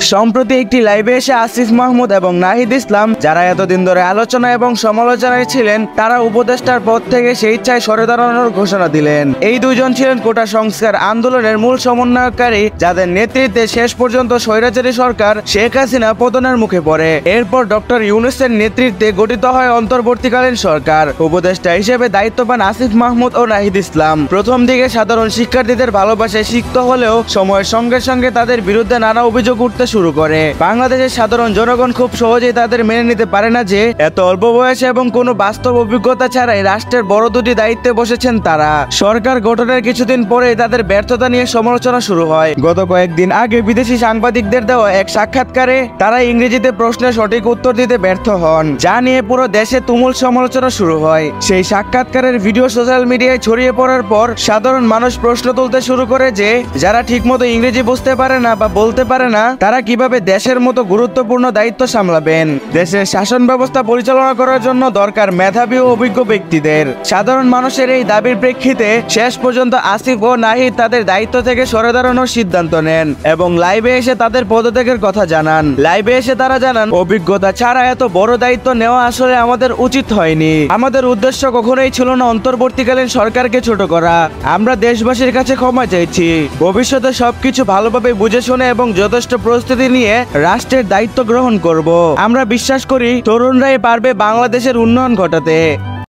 সম্প্রতি একটি লাইভে এসে আসিফ মাহমুদ এবং নাহিদ ইসলাম, যারা এতদিন ধরে আলোচনা এবং সমালোচনায় ছিলেন, তারা উপদেষ্টার পদ থেকে স্বেচ্ছায় সরে দাঁড়ানোর ঘোষণা দিলেন। এই দুইজন ছিলেন কোটা সংস্কার আন্দোলনের মূল সমন্বয়কারী, যাদের নেতৃত্বে শেষ পর্যন্ত স্বৈরাচারী সরকার শেখ হাসিনা পতনের মুখে পড়ে। এরপর ডক্টর ইউনূসের নেতৃত্বে গঠিত হয় অন্তর্বর্তীকালীন সরকার। উপদেষ্টা হিসেবে দায়িত্ব পান আসিফ মাহমুদ ও নাহিদ ইসলাম। প্রথম দিকে সাধারণ শিক্ষার্থীদের ভালোবাসায় সিক্ত হলেও সময়ের সঙ্গে সঙ্গে তাদের বিরুদ্ধে নানা অভিযোগ উঠতে শুরু করে। বাংলাদেশের সাধারণ জনগণ খুব সহজেই তাদের মেনে নিতে পারে না যে এত অল্প বয়সে এবং কোনো বাস্তব অভিজ্ঞতা ছাড়াই রাষ্ট্রের বড় দুটি দায়িত্বে বসেছেন তারা। সরকার গঠনের কিছুদিন পরেই তাদের ব্যর্থতা নিয়ে সমালোচনা শুরু হয়। গত কয়েকদিন আগে বিদেশি সাংবাদিকদের দেওয়া এক সাক্ষাৎকারে তারা ইংরেজিতে প্রশ্নের সঠিক উত্তর দিতে ব্যর্থ হন, যা নিয়ে পুরো দেশে তুমুল সমালোচনা শুরু হয়। সেই সাক্ষাৎকারের ভিডিও সোশ্যাল মিডিয়ায় ছড়িয়ে পড়ার পর সাধারণ মানুষ প্রশ্ন তুলতে শুরু করে যে যারা ঠিকমতো ইংরেজি বুঝতে পারে না বা বলতে পারে না, তারা কিভাবে দেশের মতো গুরুত্বপূর্ণ দায়িত্ব সামলাবেন। দেশের শাসন ব্যবস্থা পরিচালনা করার জন্য দরকার মেধাবী ও অভিজ্ঞ ব্যক্তিদের। সাধারণ মানুষের এই দাবির প্রেক্ষিতে শেষ পর্যন্ত আসিফ ও নাহিদ তাদের দায়িত্ব থেকে সরে দাঁড়ানোর সিদ্ধান্ত নেন এবং লাইভে এসে তাদের পদত্যাগের কথা জানান। লাইভে এসে তারা জানান, অভিজ্ঞতা ছাড়া এত বড় দায়িত্ব নেওয়া আসলে আমাদের উচিত হয়নি। আমাদের উদ্দেশ্য কখনোই ছিল না অন্তর্বর্তীকালীন সরকারকে ছোট করা। আমরা দেশবাসীর কাছে ক্ষমা চাইছি। ভবিষ্যতে সবকিছু ভালোভাবে বুঝে শুনে এবং যথেষ্ট প্রস্তুতি নিয়ে রাষ্ট্রের দায়িত্ব গ্রহণ করব। আমরা বিশ্বাস করি তরুণরাই পারবে বাংলাদেশের উন্নয়ন ঘটাতে।